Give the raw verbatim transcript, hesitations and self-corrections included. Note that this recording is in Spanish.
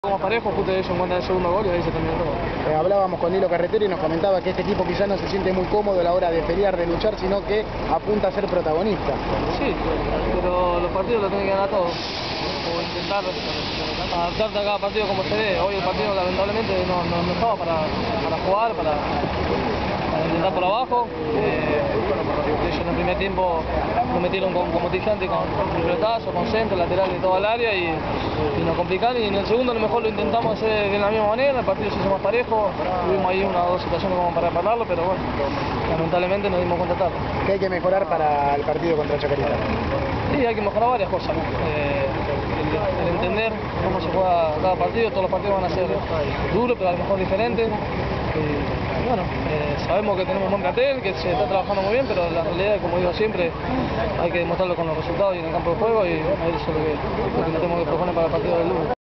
Como parejo, justo ellos encuentran el segundo gol y ahí se terminó todo. Eh, hablábamos con Lilo Carretero y nos comentaba que este equipo quizás no se siente muy cómodo a la hora de pelear, de luchar, sino que apunta a ser protagonista. Sí, pero los partidos los tienen que ganar todos. O intentar adaptarte a cada partido como se dé. Hoy el partido lamentablemente no, no, no estaba para, para jugar, para, para intentar por abajo. Eh, ellos en el primer tiempo nos metieron con, como gigante con, con pelotazo, con centro, lateral de toda el área y, y nos complicaron. Y en el segundo a lo mejor lo intentamos hacer de la misma manera, el partido se hizo más parejo, tuvimos ahí una o dos situaciones como para pararlo, pero bueno, lamentablemente nos dimos cuenta tarde. ¿Qué hay que mejorar para el partido contra Chacarita? Sí, hay que mejorar varias cosas, ¿no? Eh, el, el entender cómo se juega cada partido, todos los partidos van a ser duros, pero a lo mejor diferentes. Y bueno, eh, sabemos que tenemos un buen plantel, que se está trabajando muy bien, pero la realidad, como digo siempre, hay que demostrarlo con los resultados y en el campo de juego, y eso es lo que, lo que nos tenemos que proponer para el partido del lunes.